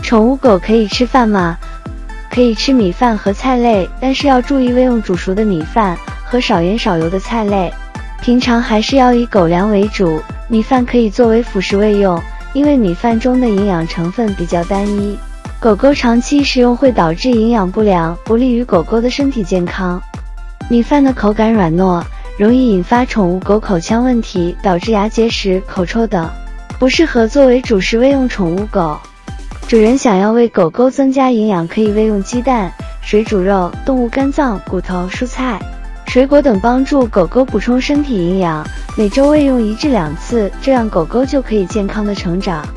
宠物狗可以吃饭吗？可以吃米饭和菜类，但是要注意喂用煮熟的米饭和少盐少油的菜类。平常还是要以狗粮为主，米饭可以作为辅食喂用，因为米饭中的营养成分比较单一。狗狗长期食用会导致营养不良，不利于狗狗的身体健康。米饭的口感软糯，容易引发宠物狗口腔问题，导致牙结石、口臭等，不适合作为主食喂用宠物狗。主人想要为狗狗增加营养，可以喂用鸡蛋、水煮肉、动物肝脏、骨头、蔬菜、水果等，帮助狗狗补充身体营养。每周喂用1至2次，这样狗狗就可以健康的成长。